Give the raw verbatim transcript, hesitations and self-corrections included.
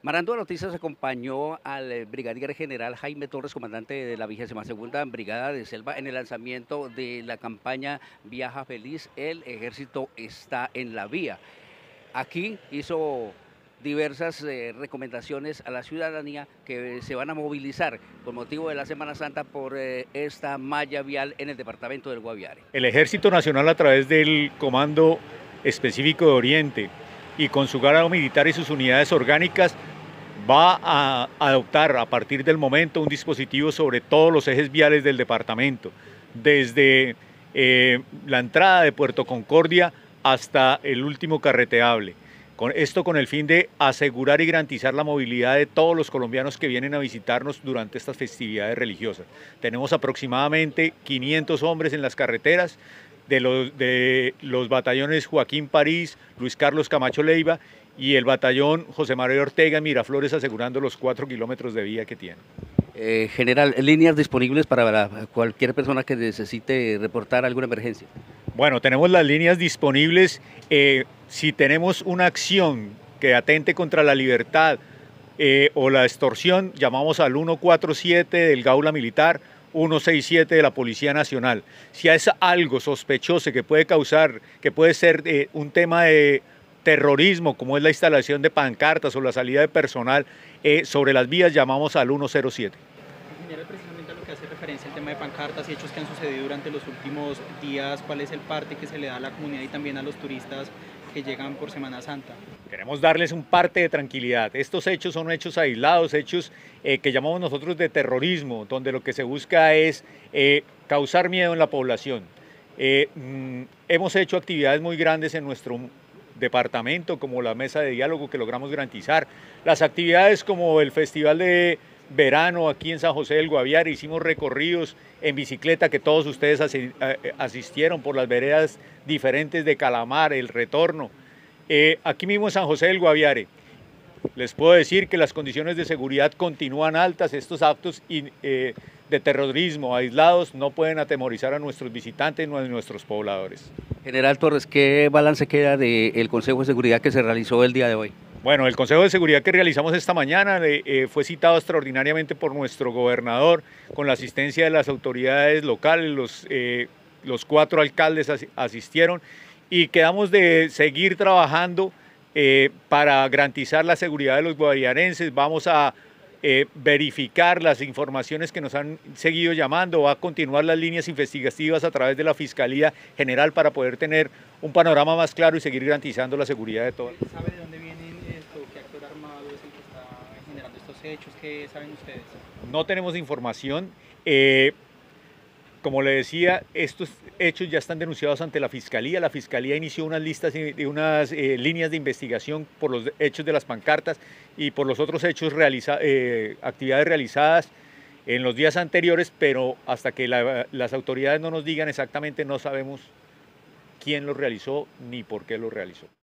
Marando Noticias acompañó al eh, brigadier general Jaime Torres, comandante de la vigésima segunda Brigada de Selva, en el lanzamiento de la campaña Viaja Feliz, el ejército está en la vía. Aquí hizo diversas eh, recomendaciones a la ciudadanía que se van a movilizar con motivo de la Semana Santa por eh, esta malla vial en el departamento del Guaviare. El Ejército Nacional, a través del Comando Específico de Oriente y con su grado militar y sus unidades orgánicas, va a adoptar a partir del momento un dispositivo sobre todos los ejes viales del departamento, desde eh, la entrada de Puerto Concordia hasta el último carreteable. Con esto con el fin de asegurar y garantizar la movilidad de todos los colombianos que vienen a visitarnos durante estas festividades religiosas. Tenemos aproximadamente quinientos hombres en las carreteras de los, de los batallones Joaquín París, Luis Carlos Camacho Leiva y el batallón José María Ortega en Miraflores, asegurando los cuatro kilómetros de vía que tiene. Eh, general, líneas disponibles para la- cualquier persona que necesite reportar alguna emergencia. Bueno, tenemos las líneas disponibles. Eh, si tenemos una acción que atente contra la libertad eh, o la extorsión, llamamos al ciento cuarenta y siete del Gaula Militar, ciento sesenta y siete de la Policía Nacional. Si es algo sospechoso que puede causar, que puede ser eh, un tema de terrorismo, como es la instalación de pancartas o la salida de personal eh, sobre las vías, llamamos al ciento siete. General, precisamente a lo que hace referencia el tema de pancartas y hechos que han sucedido durante los últimos días, ¿cuál es el parte que se le da a la comunidad y también a los turistas que llegan por Semana Santa? Queremos darles un parte de tranquilidad. Estos hechos son hechos aislados, hechos eh, que llamamos nosotros de terrorismo, donde lo que se busca es eh, causar miedo en la población. Eh, mm, hemos hecho actividades muy grandes en nuestro departamento, como la mesa de diálogo que logramos garantizar, las actividades como el Festival de Verano aquí en San José del Guaviare, hicimos recorridos en bicicleta que todos ustedes asistieron por las veredas diferentes de Calamar, el retorno. Eh, aquí mismo en San José del Guaviare, les puedo decir que las condiciones de seguridad continúan altas. Estos actos eh, de terrorismo aislados no pueden atemorizar a nuestros visitantes ni a nuestros pobladores. General Torres, ¿qué balance queda del Consejo de Seguridad que se realizó el día de hoy? Bueno, el Consejo de Seguridad que realizamos esta mañana eh, fue citado extraordinariamente por nuestro gobernador con la asistencia de las autoridades locales, los, eh, los cuatro alcaldes as asistieron y quedamos de seguir trabajando eh, para garantizar la seguridad de los guaviarenses. Vamos a eh, verificar las informaciones que nos han seguido llamando, va a continuar las líneas investigativas a través de la Fiscalía General para poder tener un panorama más claro y seguir garantizando la seguridad de todos. ¿Sabe de dónde vienen esto? ¿Qué actor armado es el que está generando estos hechos? ¿Qué saben ustedes? No tenemos información. Eh, como le decía, estos hechos ya están denunciados ante la Fiscalía. La Fiscalía inició unas listas de unas eh, líneas de investigación por los hechos de las pancartas y por los otros hechos, realiza, eh, actividades realizadas en los días anteriores, pero hasta que la, las autoridades no nos digan exactamente, no sabemos quién lo realizó ni por qué lo realizó.